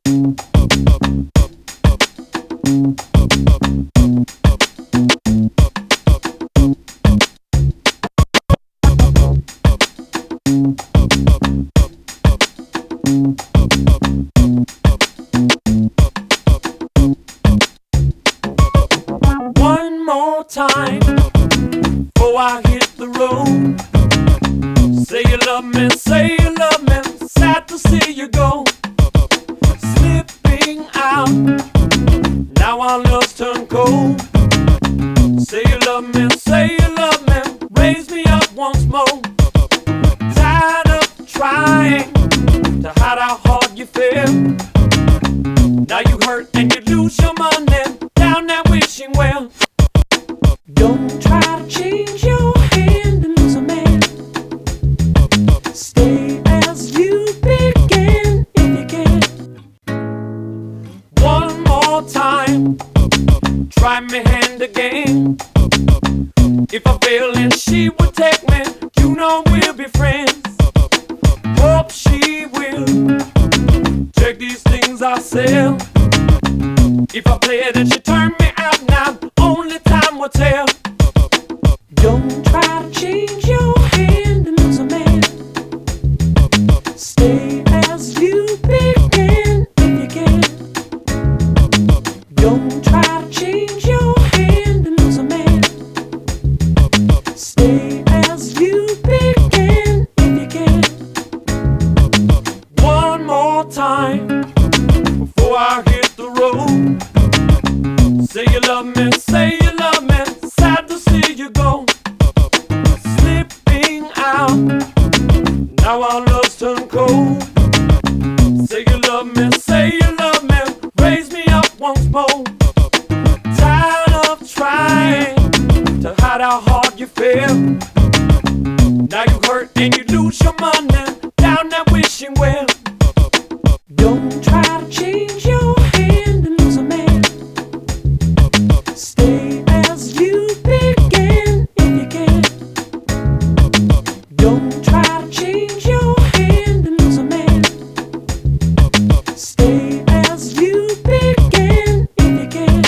One more time before I hit the road. Say you love me, say you love me. Sad to see you go. Slipping out, now our love's turned cold. Say you love me, say you love me. Raise me up once more. Tired of trying to hide how hard you feel. Now you hurt and you lose your money down that wishing well. Don't try to change your hand and lose a man. Stay as you began if you can. One more time, try me hand again. If I fail and she would take me, you know we'll be friends. Hope she will take these things I sell. If I play it and she turn me out now, only time will tell. Don't try to change your hand and lose a man. Stay as you began if you can. Don't try to change your hand and lose a man. Stay as you began if you can. One more time before I hit the road. Say you love me, say you love me. Sad to see you go. Slipping out, now our love's turned cold. Say you love me, say you love me. Raise me up once more. Tired of trying to hide how hard you feel. Now you hurt and you lose your money down that wishing well. Don't try to change your hand and lose a man. Stay as you began if you can. Don't try to change your hand and lose a man. Stay as you began if you can.